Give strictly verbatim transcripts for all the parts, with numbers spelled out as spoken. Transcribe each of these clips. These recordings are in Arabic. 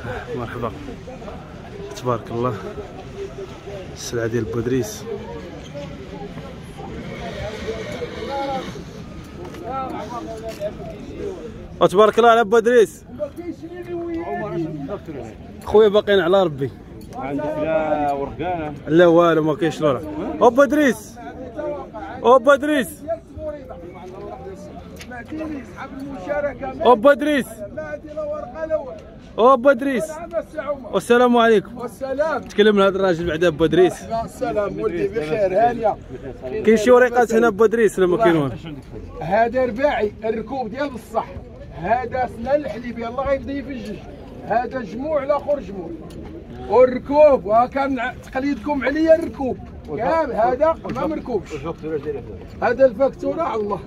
مرحبا تبارك الله. السلعه ديال بودريس. تبارك الله على بودريس. خويا باقيين على ربي. عندك لا ورقانه لا والو ما كاينش لورا. او بودريس او بودريس او بودريس او بودريس. والسلام عليكم. والسلام. تكلم لهذا الراجل بعدا بودريس. السلام ولدي بخير هانيه. كاين شي وريقات هنا بودريس ولا ما كاين والو؟ هذا رباعي الركوب ديال بصح، هذا سنان الحليبيه الله غيبدا يفجج، هذا جموع الاخر جموع والركوب. وكان تقليدكم عليا الركوب كامل، هذا ما مركوبش. هذا الفاكتوره على الله.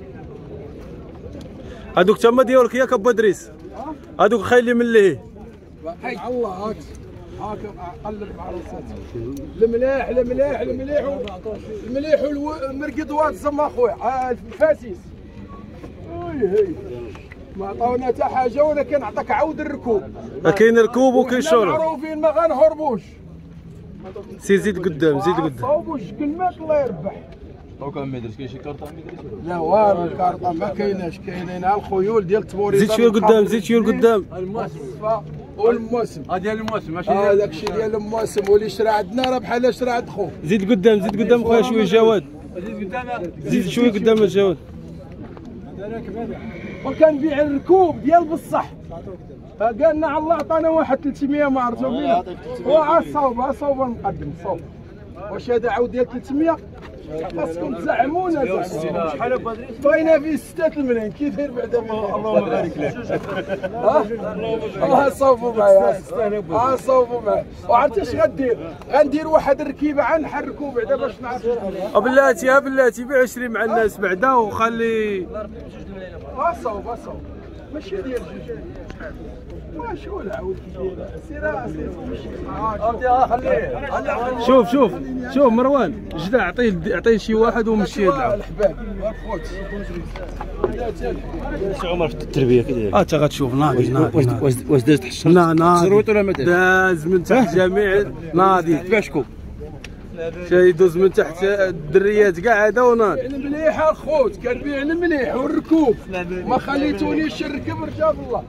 هذوك تما ديالك ياك بودريس؟ هذوك خايلين من ليه؟ على الله. هاك هاك قلب مع راساتك. الملاح الملاح المليح المليح والمرقدوات تسمى اخويا الفاسيس. هي هي ما عطاونا حتى حاجه، ولكن عطاك عاود الركوب. كاين ركوب وكاين شرب. معروفين ما غنهربوش. سير زيد قدام زيد قدام. صوبوا كلمات الله يربح. هو كان ما يديرش كاين شي كارطه ما يديرش. لا والو الكارطه ما كايناش، كاينين الخيول ديال التموريد. زيد شويه قدام زيد شويه قدام. المواسم والمواسم. ها ديال المواسم ماشي ديال هذاك الشيء ديال المواسم، واللي شرا عندنا راه بحال شرا عند خوه. زيد قدام زيد قدام خويا شويه جواد. زيد قدام زيد شويه قدام جواد. وكنبيع الركوب ديال بصح. قال لنا على الله عطانا واحد ثلاثمية ما عرفتو منين. وعا الصوب ها صوب المقدم صوب. واش هذا عاود ديال ثلاثمية؟ خاصكم تزعمونا زعما. شحال بادريس؟ باينه فيه ستة الملايين. كي داير بعدا اللهم بارك لك. ها صوبوا معايا ها صوبوا معايا. وعرفتي اش غدير؟ غندير واحد الركيبه عا نحركوا بعدا باش نعرف. بلاتي يا بلاتي بيع عشرين مع الناس بعدا وخلي. ها صوب ها صوب ماشي ديال جوج. واش هو العود كي داير؟ سير شوف شوف شوف مروان جدا عطيه عطيه شي واحد ومشي هذا الحباب الخوت. سي عمر في التربيه كي داير؟ اه انت غتشوف ناضي ناضي واش داز تحت الشرط؟ لا ناضي تزروت ولا ما داز؟ داز من تحت جميع ناضي. تباع شكون؟ شي يدوز من تحت الدريات كاع هذا وناضي. المليح الخوت كنبيع المليح والركوب، ما خليتونيش نركب رجال الله.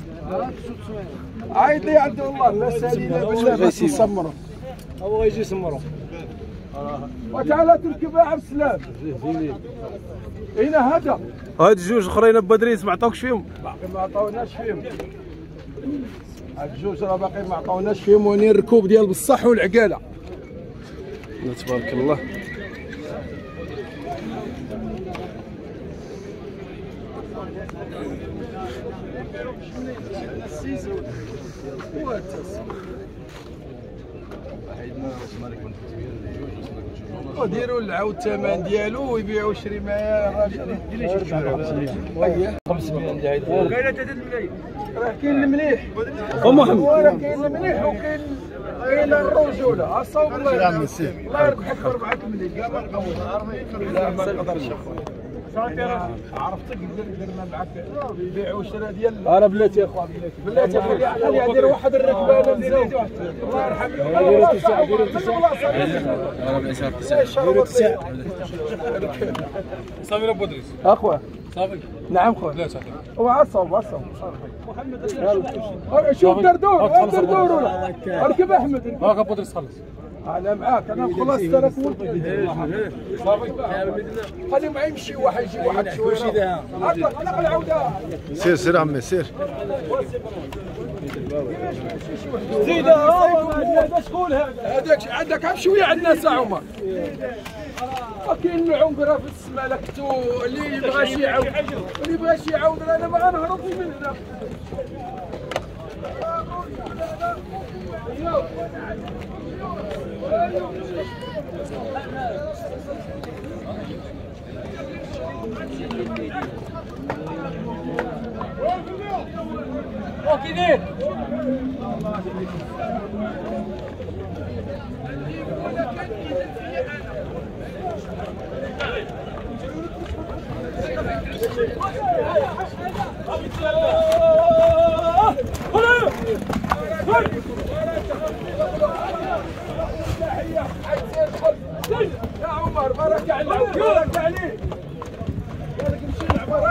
عيط لي عند الله الناس هذه بالله باش نسمروا. هو غيجي يسمروا. وتعالى تركبها عبد السلام. هنا هذا. هاد جوج اخرين بودريس ما عطاوكش فيهم؟ باقي ما عطاوناش فيهم. هاد الجوج راه باقي ما عطاوناش فيهم، ونين الركوب ديال بصح والعقاله. تبارك الله. وديروا العود الثمن ديالو ويبيعوا شري معايا الراجل. خمسمية عندي هيدا. كاينه ثلاثة الملايين. راه كاين المليح ومحمد. كاين المليح وكاين كاين الرجوله. الصوب الله يرحمك. الله يربحك أربعة الملايين كاع ما نقولش. لا ما نقدرش اخويا. عرفتك درنا معاك يبيعوا شرا ديال. انا بلاتي يا اخويا بلاتي بلاتي خلي ندير واحد الركبه. الله يرحمك. ديروا تسعه ديروا تسعه ديروا تسعه. صافي بودريس. اخويا صافي. نعم خويا. لا صافي. وعصب عصب محمد. شوف دردور دردور ولا اركب احمد. هاكا بودريس خلص. انا معاك انا خلاص تراك صافي. خلي معي يمشي واحد يجي واحد شويه. اطلق اطلق العوده. سير سير عمي سير. زيد هذا شكون هذا؟ هذاك عندك عم شويه عندنا ساعه عمر. كاين العنقره في السماء لكتو اللي يبغى شي يعاود اللي يبغى شي يعاود انا ما غنهرب من هنا. اوكي دير. هلا يا عمر بارك عليك بارك عليك قالك نمشي نعبر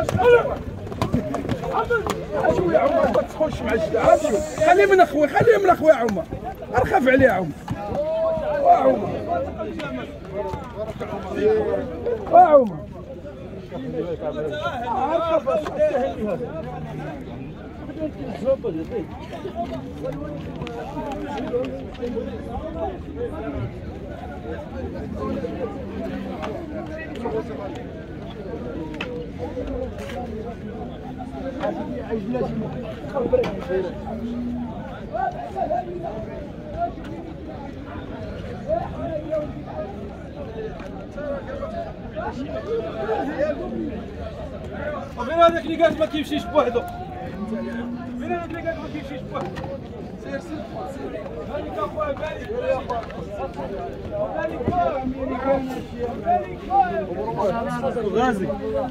اش شويه يا عمر ما تخش مع الشتاء خليه من اخوي خليه من اخوي يا عمر ارخف عليه يا عمر يا عمر يا عمر ارخف فين هذاك اللي قال ما كيمشيش بوحدو؟ فين هذاك اللي قال ما كيمشيش بوحدو؟ سير سير هذيك اخويا بالك بالك غازي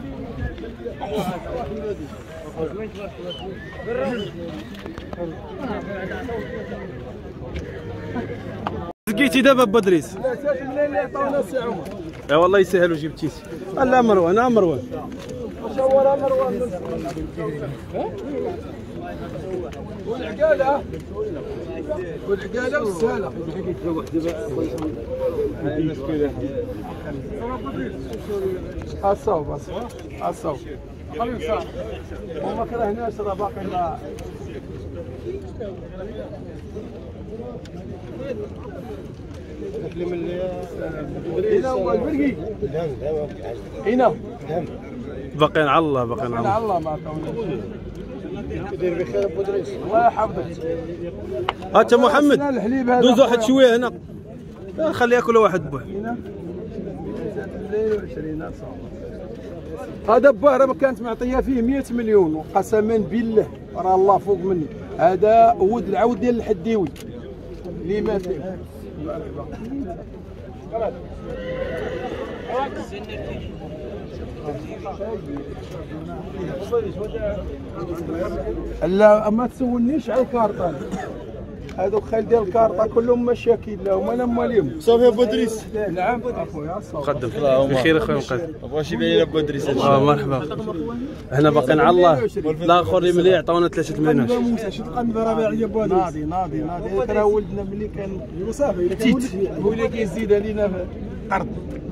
زكيتي دابا بدريس لا ساكن منين اللي عطاونا سي عمر يا والله يسهل وجبتيتي لا مروان ها مروان شاور مروان والعقاله والعقاله والسهله الصوب الصوب خلينا نسافر وما كرهناش راه باقي ما تكلم هنا هو البرقي هنا باقيين على الله باقيين على على الله الله ما عطاوناش دير بخير ابو دريس الله يحفظك هات يا محمد الحليب هذا دوز واحد شويه هنا خلي ياكل واحد بوه هنا هذا باه راه كانت معطيه فيه مئة مليون وقسما بالله راه الله فوق مني هذا ولد العود ديال الحديوي اللي مات لا ما تسولنيش على الكارطه هذوك خال ديال الكارطه كلهم مشاكل لهم انا ماليهم صافي ابو دريس نعم اخويا صافي مقدم بخير اخويا مقدم بغا شي بعيد ابو دريس اه مرحبا هنا باقيين على الله الاخر اللي ملي عطاونا ثلاثة مليونات ناضي ناضي ناضي راه ولدنا ملي كان صافي تيت هو اللي كيزيد علينا قرض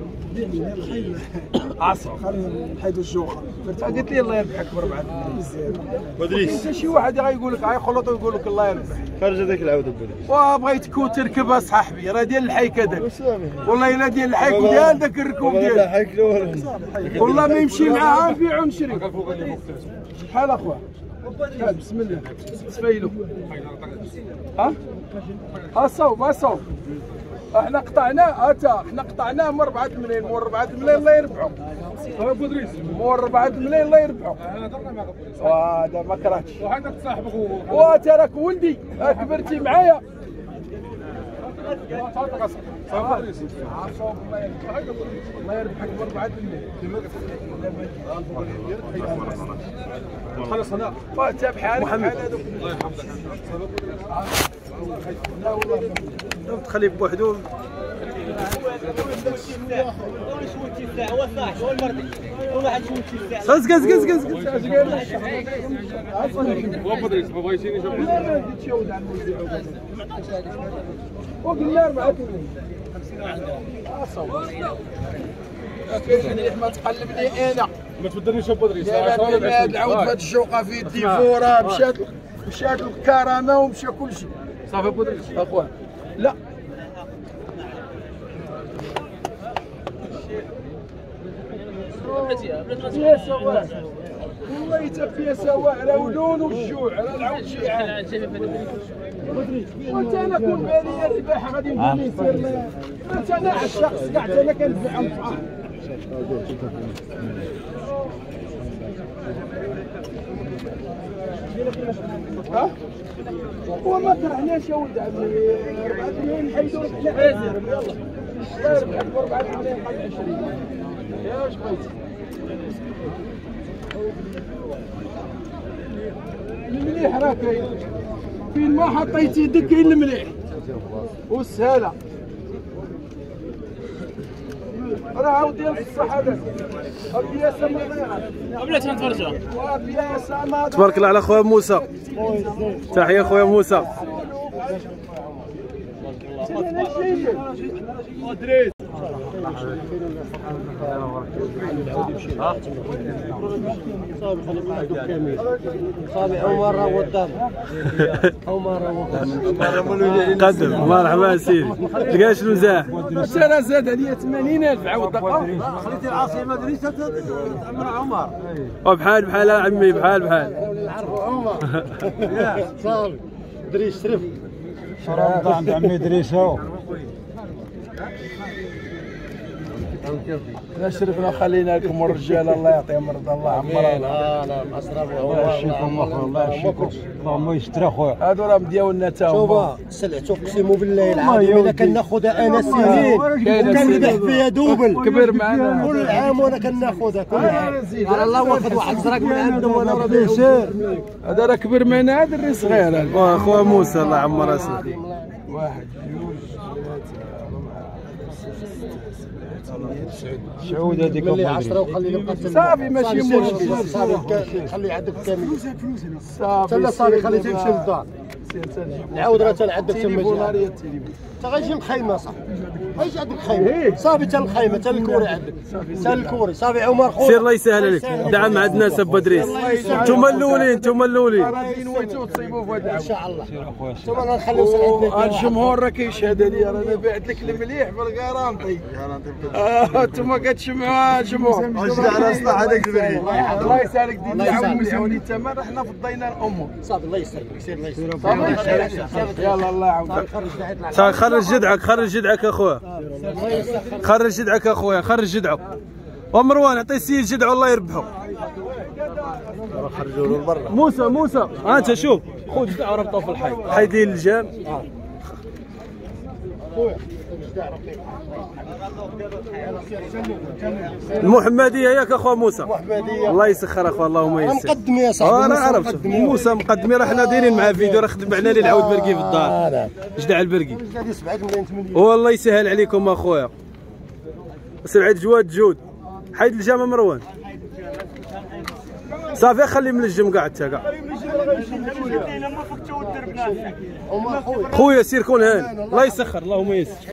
عصر نحيدوا الجوخه قالت لي الله يربحك بربعه مزيان بدريس شي واحد غايقول لك غيخلط ويقول لك الله يربح خرج هذاك العود ابو دريس وبغيت كون تركبها صاحبي راه ديال الحيك هذاك والله الا ديال الحيك وديال ذاك الركوب ديالك والله ما يمشي معاها نبيعو نشري شحال اخويا بسم الله سفيلو ها ها صوب ها صوب احنا قطعناه اتا احنا قطعناه من أربعة ملايين مو أربعة ملايين الله يربحو ابو دريس مو أربعة ملايين الله يربحو وهذا ما كرهتش وهذاك صاحبك وانت راك ولدي كبرتي معايا الله يربحك ب أربعة ملايين خلص هنا وانت بحالك محمد الله يحفظك لا والله تخليه بوحدو قز قز قز قز وقلنا أربعة ملايين ما تقلبني انا ما تبدلنيش ابو دريس هذا العود فهاد الجوقه فيه الديفورا مشات مشات الكرامه ومشى كل شيء صافي ابو دريس اخوان لا فيها سواء والله حتى فيها سواء على ولون والجوع على العود جيعان وانت انا كون بالي الرباح غادي نقول لي سير انت انا عشاق كاع انا كنبيعهم صح ها وما كرهناش يا ولد عمي أربعة ملايين نحيدو لك يلا الله يربحك ب أربعة ملايين قد عشرين يا واش بغيتي مليح راه كاين فين ما حطيت يدك كاين المليح والسهاله راه عاود ديال الصح هذا البياسه ما ضيعه بلاتي نتفرجوا. البياسه ما تبارك الله على خويا موسى. تحيه خويا موسى. صابي عمر راه قدام عمر راه قدام قدم مرحبا سيدي. لقى شنو زاح؟ انا زاد عليا ثمانين ألف عاود دقه خليتي العاصمه دريسه تعمر عمر وبحال بحال عمي بحال بحال. نعرفوا عمر ياك صافي دريس شرف شرف عند عمي دريسه. لا شرفنا خلينا لكم الرجال الله يعطيهم رضا الله عمرنا. لا لا الاشراف الله يشفيكم الله يشفيكم اللهم يستر اخويا. هادو راه ديالنا تا هما. شوف سلعتو اقسم بالله العظيم الا كناخذها انا سنين وكنربح فيها دوبل كبر معنا كل عام وانا كناخذها كل عام على الله واخذ واحد زراك من عندهم وانا راه بيسير. هذا راه كبر معنا هذا الري صغير هذا. خويا موسى الله يعمر راسك. واحد جوج شعود هذيك ملي عشرة وخلي نبقى صافي ماشي مشكل. صافي خلي عندك كامل صافي تلا صافي خلي تمشي للدار نعاود راه تنعدك تما تليفون تا غيجي الخيمه صاحبي غيجي عندك خيمه صافي تا الخيمه تا الكوري عندك تا الكوري صافي عمر خويا سير الله يسهل عليك. دعم مع الناس ابو ادريس. انتم الاولين انتم الاولين غادي نويتو تصيبوا في هذا ان شاء الله ثم غنخليو ساعتنا الجمهور راه كيشهد عليا رانا بعت لك المليح بالكارانتي. انتم كتشمعوا الجمهور. على اصلاح هذاك البريد. الله يسهلك دينا عاوني الثمن حنا فضينا الامور. صافي الله يسهلك سير الله يسهلك يلا الله يعاونك. خرج خرج جدعك خرج جدعك اخويا. خرج جدعك اخويا خرج جدعه. ومروان عطي السيد جدعه الله يربحه. خرجوا له لبرا. موسى موسى ها انت شوف خذ جدعه ربطه في الحي. حي ديال الجام. المحمديه ياك اخويا موسى. محمديه الله يسخر اخويا اللهم يسر. مقدم يا صاحبي انا عرفت موسى مقدمي راه حنا دايرين معاه فيديو راه خدم معنا لي العود برقي في الدار. جدع البرقي. هذه سبعة ملايين ثمانية والله يسهل عليكم اخويا. سبعة جواد جود. حيد الجامع مروان. صافي خلي منجم كاع انت كاع. خويا سير كون هاني الله يسخر اللهم يسر.